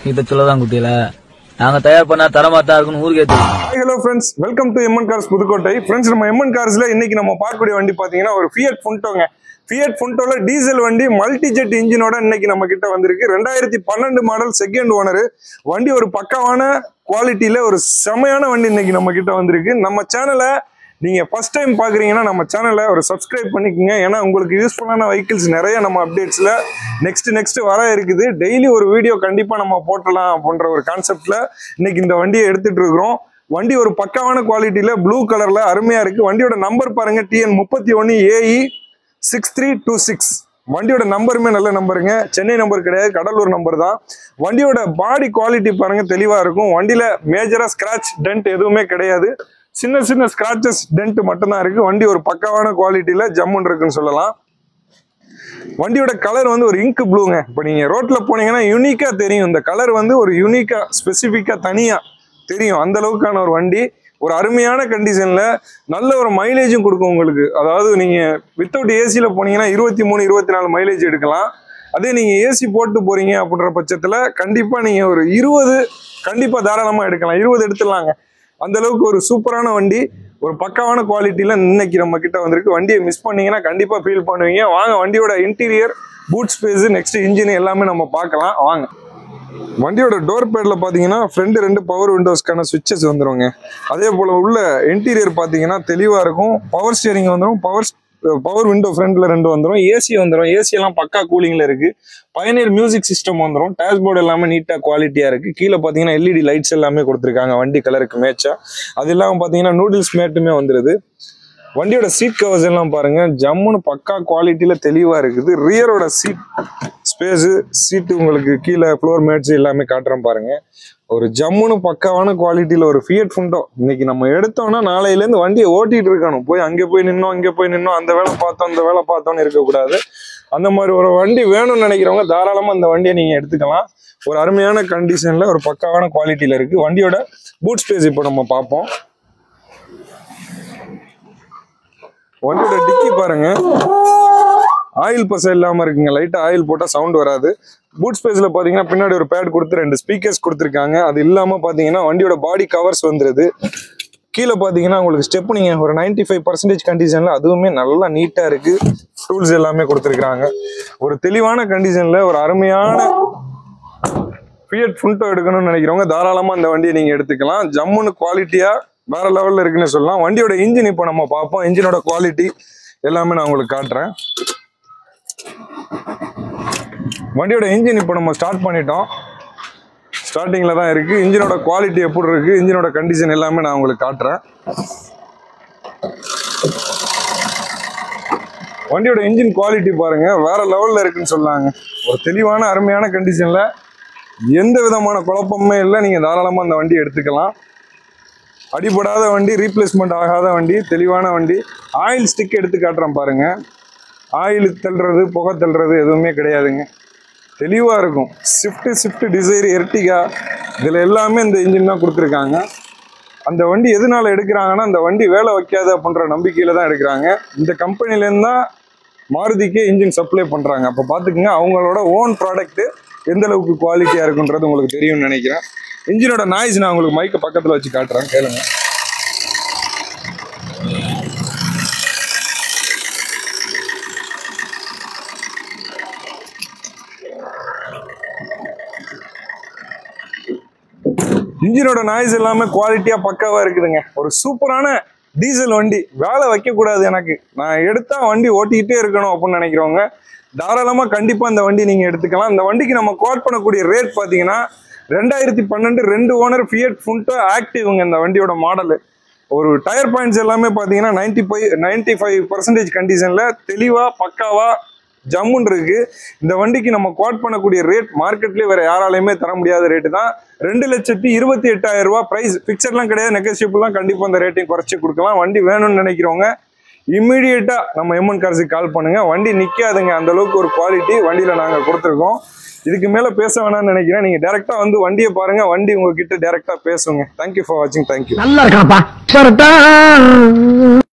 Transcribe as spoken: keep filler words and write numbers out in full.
இத சொல்லதான் குட்டில நாங்க தயார் பண்ணா தரமாத்தா இருக்குன்னு ஊருக்கே தெரியும். Hi hello friends, welcome to Mncars Pudukkottai. Friends, நம்ம Mncarsல இன்னைக்கு நம்ம பார்க்கக்கூடிய வண்டி பாத்தீங்கன்னா ஒரு Fiat Puntoங்க. Fiat Puntoல டீசல் வண்டி மல்டி ஜெட் இன்ஜினோட இன்னைக்கு நம்ம கிட்ட வந்திருக்கு. ரெண்டாயிரத்தி பன்னெண்டு மாடல் செகண்ட் ஓனர் வண்டி. ஒரு பக்காவான குவாலிட்டியில ஒரு செமையான வண்டி இன்னைக்கு நம்ம கிட்ட வந்திருக்கு. நம்ம சேனலை நீங்க ஃபர்ஸ்ட் டைம் பாக்குறீங்கன்னா நம்ம சேனலை ஒரு சப்ஸ்கிரைப் பண்ணிக்கோங்க. ஏன்னா உங்களுக்கு யூஸ்ஃபுல்லான வெஹிக்கிள்ஸ் நிறைய நம்ம அப்டேட்ஸ்ல நெக்ஸ்ட் நெக்ஸ்ட் வர இருக்குது. டெய்லி ஒரு வீடியோ கண்டிப்பா நம்ம போட்டலாம் அப்படின்ற ஒரு கான்செப்ட்ல இன்னைக்கு இந்த வண்டியை எடுத்துட்டு இருக்கிறோம். வண்டி ஒரு பக்காவான குவாலிட்டியில ப்ளூ கலர்ல அருமையா இருக்கு. வண்டியோட நம்பர் பாருங்க, டிஎன் முப்பத்தி ஒன்னு AE six three two six. வண்டியோட நம்பருமே நல்ல நம்பருங்க, சென்னை நம்பர் கிடையாது, கடலூர் நம்பர் தான். வண்டியோட பாடி குவாலிட்டி பாருங்க தெளிவா இருக்கும். வண்டியில மேஜரா ஸ்கிராச் டென்ட் எதுவுமே கிடையாது. சின்ன சின்ன ஸ்கிராச்சஸ் டென்ட் மட்டும்தான் இருக்கு. வண்டி ஒரு பக்காவான குவாலிட்டியில ஜம்முன்னு இருக்குன்னு சொல்லலாம். வண்டியோட கலர் வந்து ஒரு இங்க் ப்ளூங்க. இப்போ நீங்க ரோட்ல போனீங்கன்னா யூனிக்கா தெரியும். இந்த கலர் வந்து ஒரு யூனிக்கா ஸ்பெசிபிக்கா தனியா தெரியும். அந்த அளவுக்கான ஒரு வண்டி. ஒரு அருமையான கண்டிஷன்ல நல்ல ஒரு மைலேஜும் கொடுக்கும் உங்களுக்கு. அதாவது நீங்க வித்தவுட் ஏசியில போனீங்கன்னா இருபத்தி மூணு இருபத்தி நாலு மைலேஜ் எடுக்கலாம். அதே நீங்க ஏசி போட்டு போறீங்க அப்படின்ற பட்சத்துல கண்டிப்பா நீங்க ஒரு இருபது கண்டிப்பா தாராளமா எடுக்கலாம். இருபது எடுத்துடலாங்க. அந்த அளவுக்கு ஒரு சூப்பரான வண்டி, ஒரு பக்காவான குவாலிட்டியில இன்னைக்கு நம்ம கிட்ட வந்திருக்கு. வண்டியை மிஸ் பண்ணீங்கன்னா கண்டிப்பா ஃபீல் பண்ணுவீங்க. வாங்க வண்டியோட interior, boot space, next engine எல்லாமே நம்ம பார்க்கலாம் வாங்க. வண்டியோட டோர் பேட்ல பாத்தீங்கன்னா ஃப்ரண்ட் ரெண்டு பவர் விண்டோஸ்க்கான சுவிட்சஸ் வந்துருங்க. அதே போல உள்ள இன்டீரியர் பாத்தீங்கன்னா தெளிவா இருக்கும். பவர் ஸ்டியரிங் வந்துடும், பவர் பவர் விண்டோ ஃப்ரண்ட்ல ரெண்டு வந்துடும், ஏசி வந்துடும். ஏசி எல்லாம் பக்கா கூலிங்ல இருக்கு. பயனியர் மியூசிக் சிஸ்டம் வந்துடும். டேஷ்போர்டு எல்லாமே நீட்டா குவாலிட்டியா இருக்கு. கீழே பாத்தீங்கன்னா எல்இடி லைட்ஸ் எல்லாமே கொடுத்துருக்காங்க வண்டி கலருக்கு மேட்சா. அது இல்லாம பாத்தீங்கன்னா நூடுல்ஸ் மேட்டுமே வந்துருது. வண்டியோட சீட் கவர்ஸ் எல்லாம் பாருங்க ஜம்முன்னு பக்கா குவாலிட்டியில தெளிவா இருக்குது. ரியரோட சீட் ஸ்பேஸ், சீட்டு உங்களுக்கு கீழே ஃப்ளோர் மேட்ஸ் எல்லாமே காட்டுறேன் பாருங்க. ஒரு ஜம்முன்னு பக்காவான குவாலிட்டியில ஒரு Fiat Punto இன்னைக்கு நம்ம எடுத்தோம்னா நாளையில இருந்து வண்டியை ஓட்டிட்டு இருக்கணும். போய் அங்கே போய் நின்னோம் இங்கே போய் நின்னோம், அந்த வேலை பார்த்தோம் அந்த வேலை பார்த்தோம்னு இருக்கக்கூடாது. அந்த மாதிரி ஒரு வண்டி வேணும்னு நினைக்கிறவங்க தாராளமா அந்த வண்டியை நீங்க எடுத்துக்கலாம். ஒரு அருமையான கண்டிஷன்ல ஒரு பக்காவான குவாலிட்டியில இருக்கு. வண்டியோட பூட் ஸ்பேஸ் இப்போ நம்ம பார்ப்போம். வண்டியோட டிக்கி பாருங்க, ஆயில் பசை இல்லாம இருக்குங்க. லைட்டா ஆயில் போட்டா சவுண்ட் வராது. பூட் ஸ்பேஸ்ல பாத்தீங்கன்னா பின்னாடி ஒரு பேட் கொடுத்து ரெண்டு ஸ்பீக்கர்ஸ் கொடுத்துருக்காங்க. அது இல்லாம பாத்தீங்கன்னா வண்டியோட பாடி கவர்ஸ் வந்துருது. கீழே பாத்தீங்கன்னா உங்களுக்கு ஸ்டெப் நீங்க ஒரு நைன்டி ஃபைவ் பர்சன்டேஜ் கண்டிஷன்ல அதுவுமே நல்லா நீட்டா இருக்கு. டூல்ஸ் எல்லாமே கொடுத்துருக்காங்க. ஒரு தெளிவான கண்டிஷன்ல ஒரு அருமையான Fiat Punto எடுக்கணும்னு நினைக்கிறவங்க தாராளமா அந்த வண்டியை நீங்க எடுத்துக்கலாம். ஜம்முன்னு குவாலிட்டியா வேற லெவல்ல இருக்குன்னு சொல்லலாம். வண்டியோட இன்ஜின் இப்போ நம்ம பார்ப்போம். இன்ஜினோட குவாலிட்டி எல்லாமே நான் உங்களுக்கு காட்டுறேன். வண்டியோட இன்ஜின் இப்போ நம்ம ஸ்டார்ட் பண்ணிட்டோம். ஸ்டார்டிங்ல தான் இருக்கு. இன்ஜினோட குவாலிட்டி எப்படி இருக்கு, இன்ஜினோட கண்டிஷன் எல்லாமே நான் உங்களுக்கு காட்டுறேன். வண்டியோட இன்ஜின் குவாலிட்டி பாருங்க வேற லெவல்ல இருக்குன்னு சொல்லாங்க. ஒரு தெளிவான அருமையான கண்டிஷன்ல எந்த விதமான குழப்பமே இல்லை. நீங்க தாராளமா அந்த வண்டி எடுத்துக்கலாம். அடிபடாத வண்டி, ரீப்ளேஸ்மெண்ட் ஆகாத வண்டி, தெளிவான வண்டி. ஆயில் ஸ்டிக் எடுத்து காட்டுறேன் பாருங்க. ஆயில் தள்ளுறது, புகை தள்ளுறது எதுவுமே கிடையாதுங்க. தெளிவா இருக்கும். ஸ்விஃப்ட், ஸ்விஃப்ட் டிசைர், எர்டிகா இதுல எல்லாமே இந்த இன்ஜின் தான் கொடுத்துருக்காங்க. அந்த வண்டி எதனால எடுக்கிறாங்கன்னா அந்த வண்டி வேலை வைக்காது அப்படின்ற நம்பிக்கையில தான் எடுக்கிறாங்க. இந்த கம்பெனில இருந்தா மாருதிக்கே இன்ஜின் சப்ளை பண்றாங்க. அப்ப பாத்துக்கோங்க அவங்களோட ஓன் ப்ராடக்ட் எந்த அளவுக்கு குவாலிட்டியா இருக்குன்றது உங்களுக்கு தெரியும்னு நினைக்கிறேன். இன்ஜினோட நாய்ஸ் நான் உங்களுக்கு மைக்க பக்கத்துல வச்சு காட்டுறேன், கேளுங்க. இன்ஜினோட நாய்ஸ் எல்லாமே குவாலிட்டியா பக்காவா இருக்குதுங்க. ஒரு சூப்பரான டீசல் வண்டி. வேலை வைக்க கூடாது, எனக்கு நான் எடுத்தா வண்டி ஓட்டிக்கிட்டே இருக்கணும் அப்படின்னு நினைக்கிறவங்க தாராளமா கண்டிப்பா இந்த வண்டி நீங்க எடுத்துக்கலாம். இந்த வண்டிக்கு நம்ம கோட் பண்ணக்கூடிய ரேட் பாத்தீங்கன்னா ரெண்டாயிரத்தி பன்னெண்டு ரெண்டு ஓனர் Fiat Punto ஆக்டிவ்ங்க. இந்த வண்டியோட மாடல். ஒரு டயர் பாயிண்ட்ஸ் எல்லாமே பாத்தீங்கன்னா ninety five ninety five percentage கண்டிஷன்ல தெளிவா பக்காவா ஜம்முன் இருக்கு. இந்த வண்டிக்கு நம்ம கோட் பண்ணக்கூடிய ரேட் மார்க்கெட்லயே வேற யாராலையுமே தர முடியாத ரேட்டு தான். ரெண்டு லட்சத்தி இருபத்தி எட்டாயிரம் ரூபாய் பிரைஸ். பிக்சர்லாம் கிடையாது, நெகோசியபிள்லாம் கண்டிப்பா அந்த ரேட்டையும் குறைச்சி கொடுக்கலாம். வண்டி வேணும்னு நினைக்கிறவங்க இம்மிடியேட்டா நம்ம Mncarsக்கு கால் பண்ணுங்க. வண்டி நிக்காதுங்க, அந்த அளவுக்கு ஒரு குவாலிட்டி வண்டியில நாங்க கொடுத்துருக்கோம். இதுக்கு மேல பேச வேணாம்னு நினைக்கிறேன். நீங்க டைரக்டா வந்து வண்டியை பாருங்க, வண்டி உங்ககிட்ட டைரக்டா பேசுங்க. தேங்க்யூ ஃபார் வாட்சிங். தேங்க்யூ. நல்லா இருக்காப்பா.